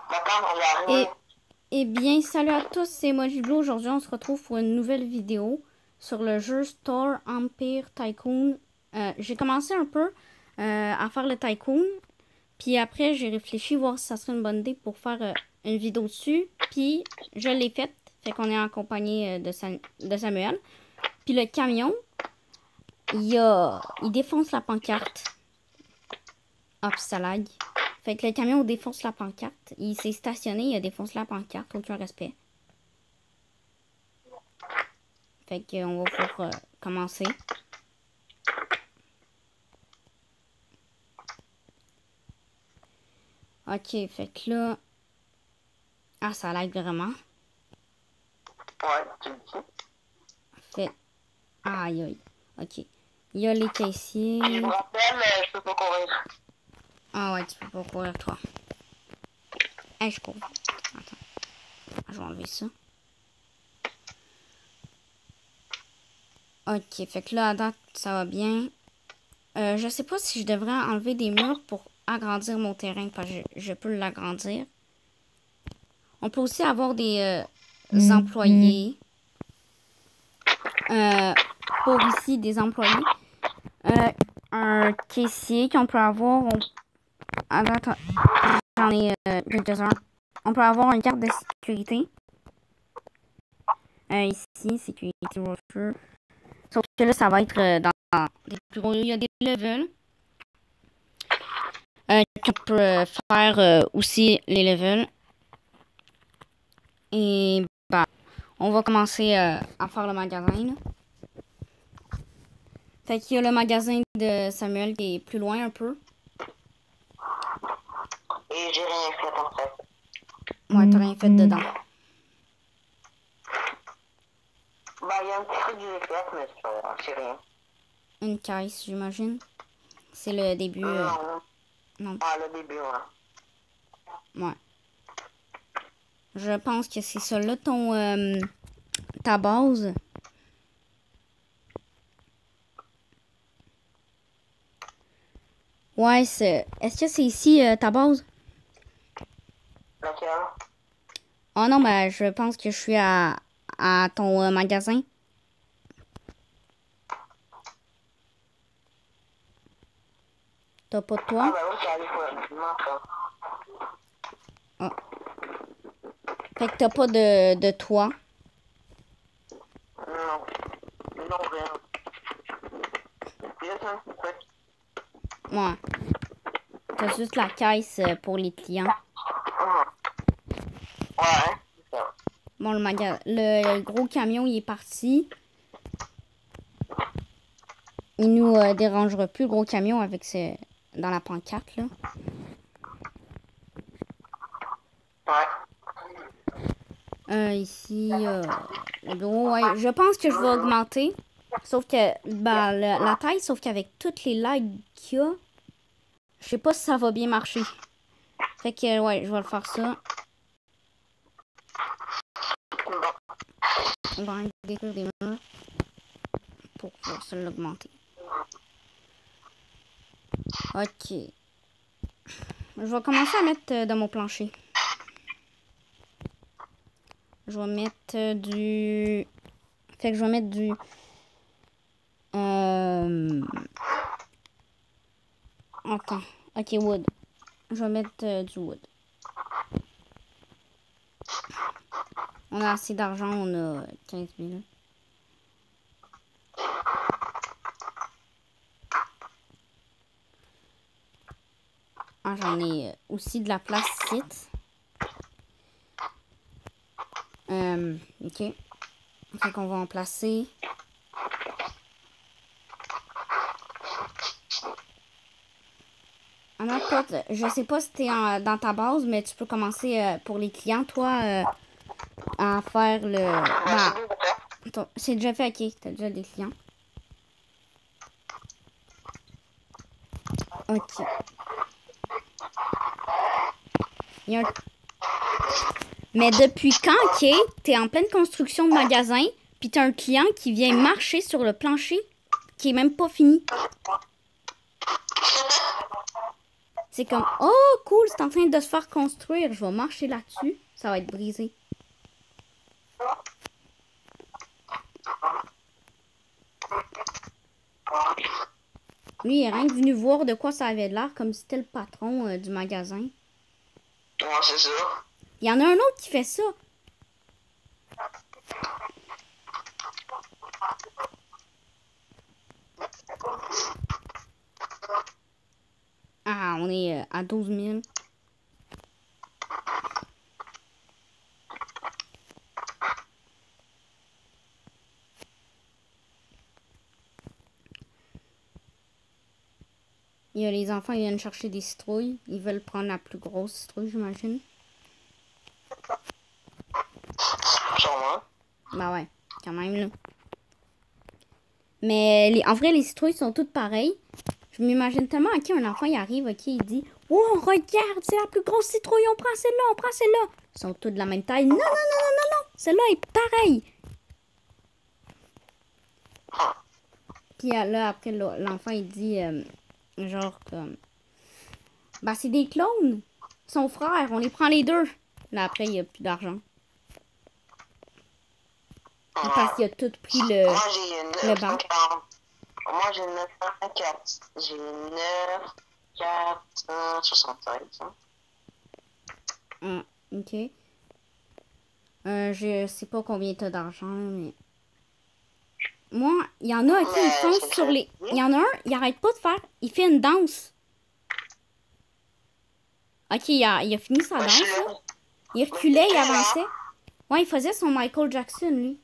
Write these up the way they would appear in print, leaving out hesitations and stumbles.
D'accord, on y arrive. Eh bien, salut à tous, c'est Mojiblo. Aujourd'hui, on se retrouve pour une nouvelle vidéo sur le jeu Star Empire Tycoon. J'ai commencé un peu à faire le Tycoon, puis après, j'ai réfléchi voir si ça serait une bonne idée pour faire une vidéo dessus, puis je l'ai faite, fait qu'on est en compagnie de Samuel. Puis le camion, il défonce la pancarte. Ah, puis ça lag. Fait que le camion défonce la pancarte. Il s'est stationné, il défonce la pancarte, aucun respect. Fait qu'on va pouvoir commencer. Ok, fait que là... Ah, ça lag vraiment. Ouais, tu le dis. Fait... Aïe, aïe. Ok. Il y a les caissiers. Je vous rappelle, je peux pas courir. Ah ouais, tu peux pas courir, toi. Hey, je cours. Attends. Je vais enlever ça. Ok, fait que là, à date, ça va bien. Je sais pas si je devrais enlever des murs pour agrandir mon terrain, parce que je peux l'agrandir. On peut aussi avoir des employés. Pour ici, des employés. Un caissier qu'on peut avoir. Attends, j'en ai quelques-uns. On peut avoir une carte de sécurité. Ici, sécurité brochure. Sauf que là, ça va être dans des plus gros. Il y a des levels. Tu peux faire aussi les levels. Et bah, on va commencer à faire le magasin. Là. Fait qu'il y a le magasin de Samuel qui est plus loin un peu. Et j'ai rien fait en fait. Ouais, t'as rien fait dedans. Bah, il y a un petit truc que j'ai fait, mais c'est rien. Une caisse, j'imagine. C'est le début. Non. Ah, le début, ouais. Ouais. Je pense que c'est ça là ta base. Ouais, est-ce que c'est ici ta base? Laquelle? Oh non, ben je pense que je suis à ton magasin. T'as pas de Ah, toi? bah oui, c'est allé pour ça. Ah. Fait que t'as pas de toit. Non. Non, rien. Juste un petit truc. Ouais. T'as juste la caisse pour les clients. Ouais, c'est ça. Bon, le gros camion, il est parti. Il nous dérangera plus, le gros camion, avec dans la pancarte, là. Ouais. Ici, le bureau, ouais. Je pense que je vais augmenter. Sauf que, bah, la taille, sauf qu'avec toutes les lags qu'il y a, je sais pas si ça va bien marcher. Fait que, ouais, je vais le faire ça. On va détruire des murs pour pouvoir se l'augmenter. Ok. Je vais commencer à mettre dans mon plancher. Je vais mettre du... Fait que je vais mettre du... Attends. Ok, wood. Je vais mettre du wood. On a assez d'argent, on a 15 000. Ah, j'en ai aussi de la place ici. Ok. Fait qu'on va en placer. En autre pote, je sais pas si t'es dans ta base, mais tu peux commencer pour les clients, toi, à faire le... Bah, c'est déjà fait, ok. T'as déjà des clients. Ok. Mais depuis quand, ok, t'es en pleine construction de magasin, puis t'as un client qui vient marcher sur le plancher qui est même pas fini. C'est comme, oh, cool, c'est en train de se faire construire. Je vais marcher là-dessus. Ça va être brisé. Lui, il est rien que venu voir de quoi ça avait l'air, comme si c'était le patron du magasin. Ouais, c'est ça. Il y en a un autre qui fait ça. Ah, on est à 12 000. Il y a les enfants, ils viennent chercher des citrouilles. Ils veulent prendre la plus grosse citrouille, j'imagine. Sûrement. Bah ouais, quand même, là. Mais en vrai, les citrouilles sont toutes pareilles. Je m'imagine tellement à qui un enfant, il arrive, ok, il dit « Oh, regarde, c'est la plus grosse citrouille, on prend celle-là, on prend celle-là. » Ils sont toutes de la même taille. Non, non, non, non, non, non, celle-là est pareille. Puis là, après, l'enfant, il dit, genre, comme, bah, c'est des clones. Son frère, on les prend les deux. Là, après, il n'y a plus d'argent. Parce qu'il a tout pris Moi, j'ai le banc. Moi, j'ai 904. J'ai 9,476. Ok. Je sais pas combien t'as d'argent, mais... Moi, il y en a qui foncent sur les... Il y en a un, il arrête pas de faire... Il fait une danse. Ok, il a fini sa danse, là. Il reculait, il avançait. Ouais, il faisait son Michael Jackson, lui.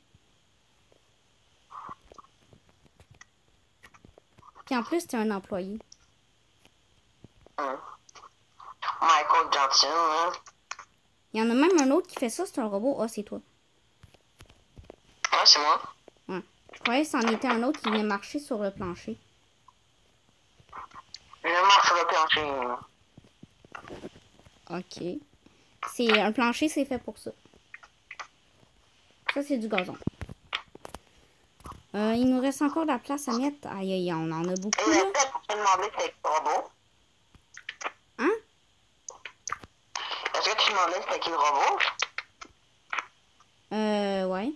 Puis en plus, c'était un employé. Michael Jackson, hein. Il y en a même un autre qui fait ça, c'est un robot. Ah, c'est toi. Ouais, c'est moi. Ouais. Je croyais que c'en était un autre qui venait marcher sur le plancher. Je marche sur le plancher. Ok. C'est un plancher, c'est fait pour ça. Ça, c'est du gazon. Il nous reste encore de la place à mettre. Aïe, aïe, on en a beaucoup, là. Est-ce que tu m'as demandé c'était qui le robot? Hein? Est-ce que tu m'as demandé c'était qui le robot? Ouais.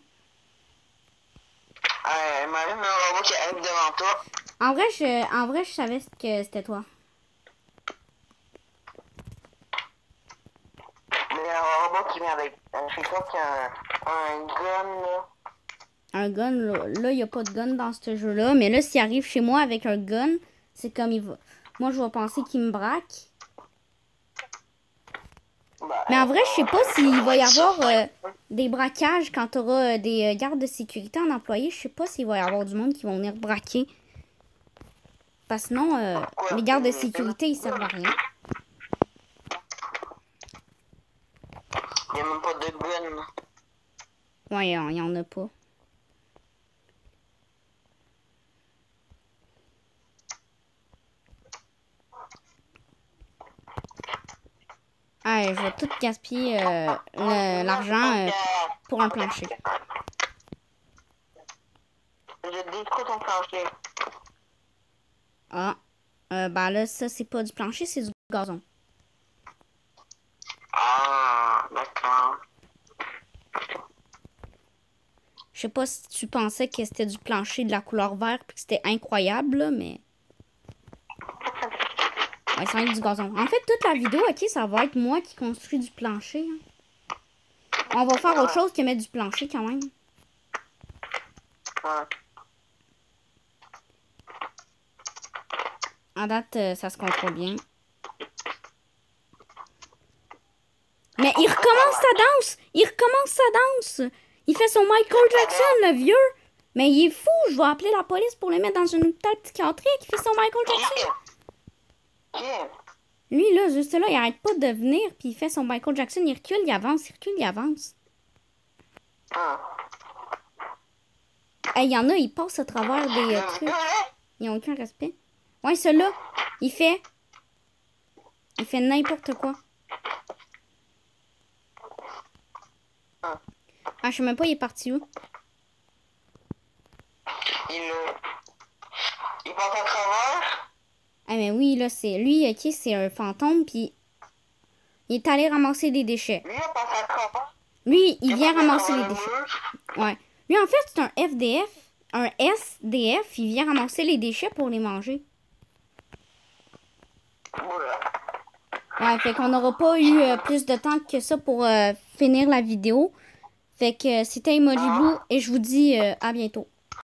Imagine un robot qui arrive devant toi. En vrai, je savais que c'était toi. Mais un robot qui vient avec... Je crois qu'il y a un gun, là. Un gun, là, il n'y a pas de gun dans ce jeu-là. Mais là, s'il arrive chez moi avec un gun, c'est comme il va... Moi, je vais penser qu'il me braque. Mais en vrai, je sais pas s'il va y avoir des braquages quand tu auras des gardes de sécurité en employé. Je sais pas s'il va y avoir du monde qui vont venir braquer. Parce que sinon, les gardes de sécurité, ils servent à rien. Il n'y a même pas de gun. Ouais, il n'y en a pas. Ah, je vais tout gaspiller l'argent pour un plancher. Je détruis ton plancher. Ah, ben là, ça, c'est pas du plancher, c'est du gazon. Ah, d'accord. Je sais pas si tu pensais que c'était du plancher de la couleur verte puis que c'était incroyable, là, mais... Ouais, ça va être du gazon. En fait, toute la vidéo, ok, ça va être moi qui construis du plancher. Hein. On va faire autre chose que mettre du plancher, quand même. Ouais. En date, ça se contrôle bien. Mais il recommence sa danse! Il recommence sa danse! Il fait son Michael Jackson, le vieux! Mais il est fou! Je vais appeler la police pour le mettre dans un hôpital psychiatrique. Il fait son Michael Jackson! Lui, là, juste là, il arrête pas de venir, puis il fait son Michael Jackson. Il recule, il avance, il recule, il avance. Hey, il y en a, ils passent à travers des trucs. Ils n'ont aucun respect. Ouais, celui-là, il fait n'importe quoi. Ah, je sais même pas, il est parti où? Il passe à travers. Ah, mais oui, là, c'est... Lui, ok, c'est un fantôme, puis il est allé ramasser des déchets. Lui, il a passé à travers. Lui, il vient passé à ramasser les travers le déchets. mur. Ouais. Lui, en fait, c'est un FDF. Un SDF, il vient ramasser les déchets pour les manger. Voilà. Ouais, fait qu'on n'aura pas eu plus de temps que ça pour finir la vidéo. Fait que c'était Emoji Blue et je vous dis à bientôt.